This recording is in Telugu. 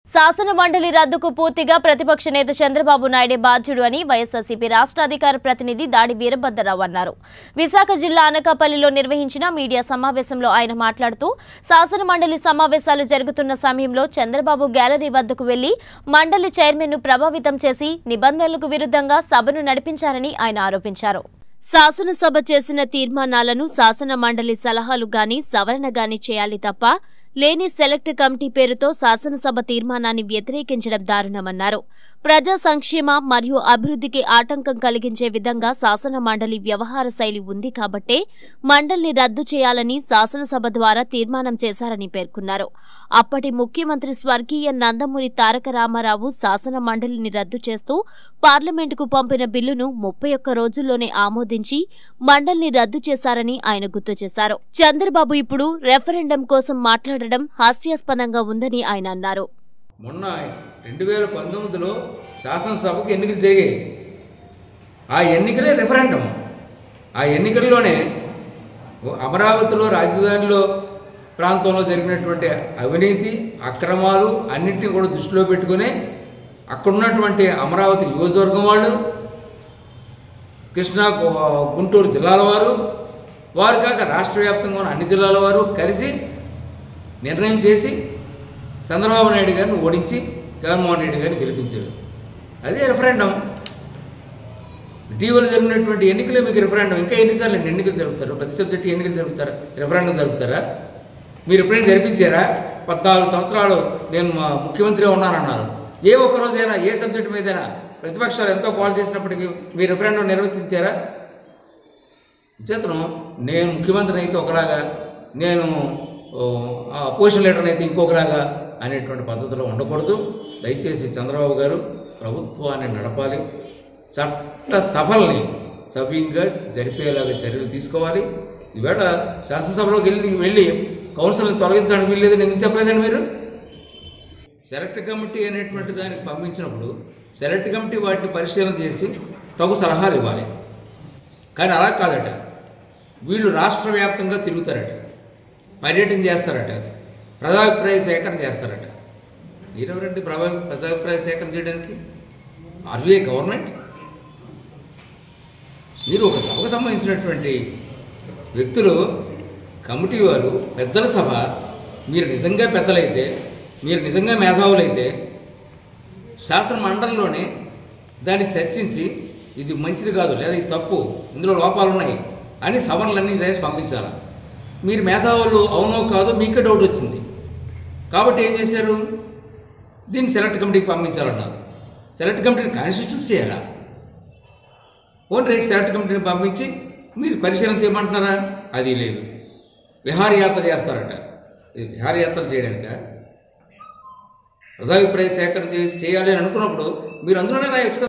శాసన మండలి రద్దుకు పూర్తిగా ప్రతిపక్ష నేత చంద్రబాబు నాయుడే బాధ్యుడు అని వైఎస్ఆర్సీపీ రాష్ట్ర అధికార ప్రతినిధి దాడి వీరభద్రరావు అన్నారు. విశాఖ జిల్లా అనకాపల్లిలో నిర్వహించిన మీడియా సమావేశంలో ఆయన మాట్లాడుతూ శాసన మండలి సమావేశాలు జరుగుతున్న సమయంలో చంద్రబాబు గ్యాలరీ వద్దకు వెళ్లి మండలి చైర్మన్ను ప్రభావితం చేసి నిబంధనలకు విరుద్ధంగా సభను నడిపించారని ఆయన ఆరోపించారు. శాసనసభ చేసిన తీర్మానాలను శాసన మండలి సలహాలు గాని సవరణ గాని చేయాలి తప్ప లేని సెలెక్ట్ కమిటీ పేరుతో శాసనసభ తీర్మానాన్ని వ్యతిరేకించడం దారుణమన్నారు. ప్రజా సంక్షేమ మరియు అభివృద్ధికి ఆటంకం కలిగించే విధంగా శాసన మండలి వ్యవహార శైలి ఉంది కాబట్టే మండలిని రద్దు చేయాలని శాసనసభ ద్వారా తీర్మానం చేశారని పేర్కొన్నారు. అప్పటి ముఖ్యమంత్రి స్వర్గీయ నందమూరి తారక రామారావు శాసన మండలిని రద్దు చేస్తూ పార్లమెంటుకు పంపిన బిల్లును 31 రోజుల్లోనే ఆమోదించి మండలిని రద్దు చేశారని ఆయన గుర్తు చేశారు. చంద్రబాబు ఇప్పుడు రెఫరెండం కోసం మాట్లాడడం హాస్యాస్పదంగా ఉందని ఆయన అన్నారు. మొన్న 2019లో శాసనసభకు ఎన్నికలు జరిగాయి. ఆ ఎన్నికలే రెఫరెండం. ఆ ఎన్నికల్లోనే అమరావతిలో రాజధానిలో ప్రాంతంలో జరిగినటువంటి అవినీతి అక్రమాలు అన్నింటినీ కూడా దృష్టిలో పెట్టుకుని అక్కడున్నటువంటి అమరావతి నియోజకవర్గం వాళ్ళు, కృష్ణా గుంటూరు జిల్లాల వారు కాక రాష్ట్ర వ్యాప్తంగా ఉన్న అన్ని జిల్లాల వారు కలిసి నిర్ణయం చేసి చంద్రబాబు నాయుడు గారిని ఓడించి జగన్మోహన్ రెడ్డి గారిని గెలిపించారు. అదే రెఫరెండం. ఇటీవల జరిగినటువంటి ఎన్నికలే మీకు రెఫరెండం. ఇంకా ఎన్నిసార్లు ఎన్నికలు జరుపుతారు? ప్రతి సబ్జెక్టు ఎన్నికలు జరుపుతారా? రెఫరెండం జరుపుతారా? మీరు ఎప్పుడైనా జరిపించారా? 14 సంవత్సరాలు నేను ముఖ్యమంత్రిగా ఉన్నానన్నారు. ఏ ఒక్కరోజైనా ఏ సబ్జెక్టు మీదైనా ప్రతిపక్షాలు ఎంతో కాల్ చేసినప్పటికీ మీరు రెఫరెండం నిర్వర్తించారా? చేతను నేను ముఖ్యమంత్రిని అయితే ఒకలాగా, నేను అపోజిషన్ లీడర్ని అయితే ఇంకొకలాగా అనేటువంటి పద్ధతిలో ఉండకూడదు. దయచేసి చంద్రబాబు గారు ప్రభుత్వాన్ని నడపాలి, చట్ట సభల్ని సవ్యంగా జరిపేలాగా చర్యలు తీసుకోవాలి. ఈవేళ శాసనసభలోకి వెళ్ళి కౌన్సిల్ని తొలగించడానికి వీల్లేదని ఎందుకు చెప్పలేదండి మీరు? సెలెక్ట్ కమిటీ అనేటువంటి దానికి పంపించినప్పుడు సెలెక్ట్ కమిటీ వాటిని పరిశీలన చేసి తగు సలహాలు ఇవ్వాలి. కానీ అలా కాదట. వీళ్ళు రాష్ట్ర వ్యాప్తంగా తిరుగుతారట, పర్యటన చేస్తారట, ప్రజాభిప్రాయ సేకరణ చేస్తారట. మీరెవరండి ప్రజాభిప్రాయ సేకరణ చేయడానికి? RVI government? మీరు ఒక సభకు సంబంధించినటువంటి వ్యక్తులు, కమిటీ వారు, పెద్దల సభ. మీరు నిజంగా పెద్దలైతే, మీరు నిజంగా మేధావులైతే శాసన మండలిలోనే దాన్ని చర్చించి ఇది మంచిది కాదు లేదా ఇది తప్పు, ఇందులో లోపాలు ఉన్నాయి అని సవరణలన్నీ చేసి పంపించాలి. మీరు మేధావులు అవునో కాదో మీకే డౌట్ వచ్చింది కాబట్టి ఏం చేశారు? దీన్ని సెలెక్ట్ కమిటీకి పంపించాలన్నారు. సెలెక్ట్ కమిటీని కాన్స్టిట్యూట్ చేయాలా? ఓన్ రైట్ సెలెక్ట్ కమిటీని పంపించి మీరు పరిశీలన చేయమంటున్నారా? అది లేదు. విహారయాత్ర చేస్తారట. విహారయాత్ర చేయడానిక? ప్రజాభిప్రాయ సేకరణ చేయాలి అని అనుకున్నప్పుడు మీరు అందులోనే రాయొచ్చు.